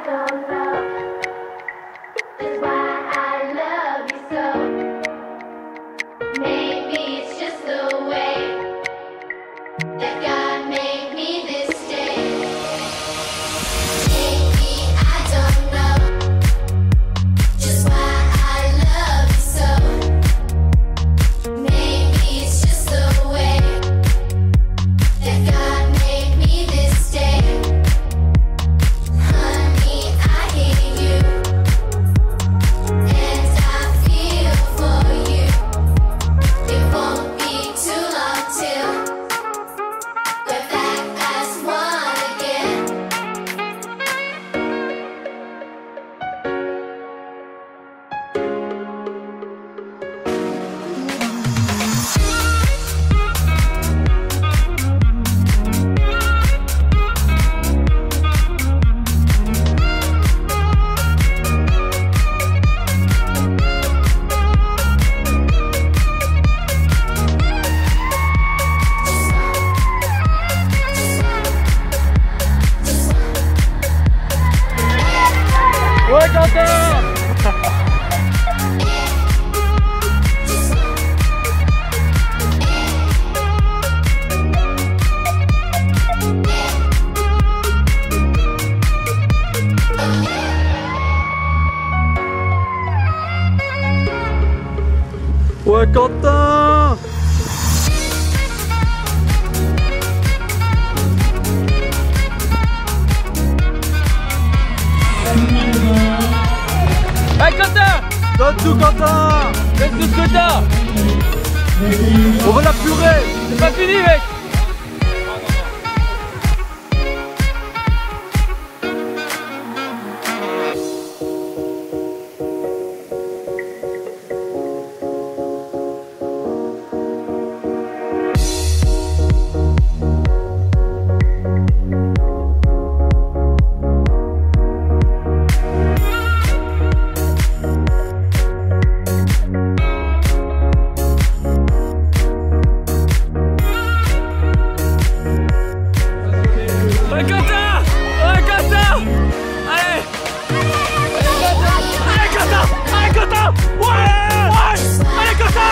don't know just why I love you so. Maybe it's just the way that God made me this day. Maybe I don't know just why I love you so. Maybe it's just the way that God made me this day. Honey, I hear you, and I feel for you. It won't be too long till we're back as one again. Ouais, Quentin! Ouais, Quentin! Hey Quentin! Donne tout Quentin! Donne tout ce que t'as! On va la purée! C'est pas fini mec! Ouais Quentin! Ouais Quentin! Allez! Allez Quentin! Allez Quentin! Ouais! Ouais! Allez Quentin!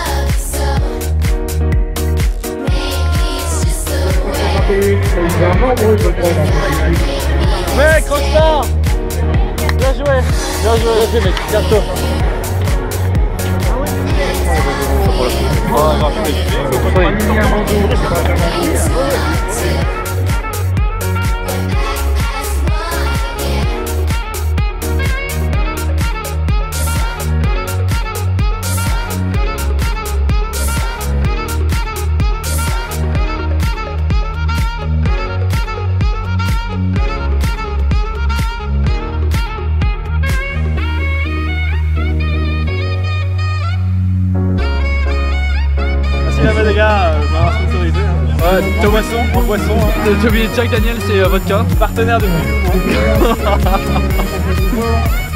Mec, croche pas! Bien joué! Bien joué mec, bientôt! Les gars, m'avoir sponsorisé. Ouais, Thomasson, en boisson. J'ai oublié Jack Daniel, c'est vodka. Partenaire depuis.